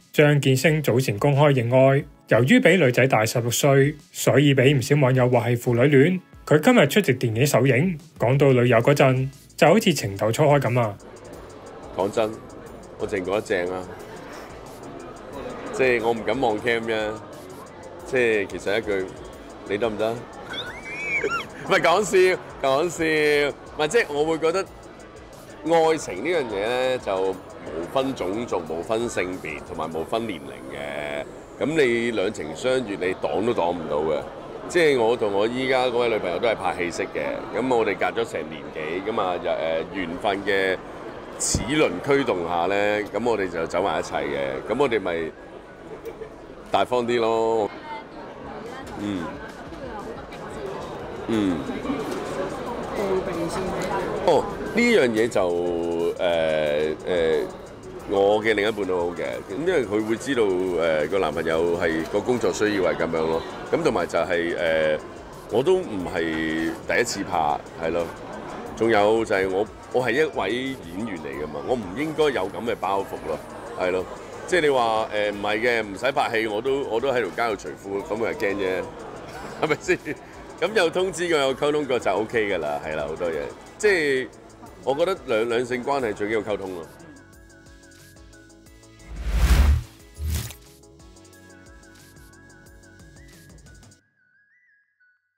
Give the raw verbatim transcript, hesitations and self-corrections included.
張建聲早前公開認愛，由於比女仔大十六歲，所以俾唔少網友話係父女戀。佢今日出席電影首映，講到女友嗰陣，就好似情竇初開咁啊！ 講真，我淨覺得正啊！即係我唔敢望 cam 啫，即係其實一句你得唔得？唔係講笑，講笑，唔係即係我會覺得愛情呢樣嘢咧就無分種族、無分性別同埋無分年齡嘅。咁你兩情相悅，你擋都擋唔到嘅。即係我同我依家嗰位女朋友都係拍戲識嘅，咁我哋隔咗成年幾，咁啊誒緣分嘅齒輪驅動下咧，咁我哋就走埋一齊嘅，咁我哋咪大方啲咯。嗯。嗯。哦，呢樣嘢就誒誒、呃呃，我嘅另一半都好嘅，咁因為佢會知道誒個、呃、男朋友係個工作需要係咁樣咯，咁同埋就係、是、誒、呃，我都唔係第一次拍，係咯，仲有就係我我係一位演員嚟㗎嘛，我唔應該有咁嘅包袱咯，係咯，即係你話誒唔係嘅，唔使拍戲我都我都喺條街度除褲，咁佢係驚啫，係咪先？咁有通知過有溝通過就 O K 㗎啦，係啦，好多嘢，即係我覺得兩兩性關係最緊要溝通咯。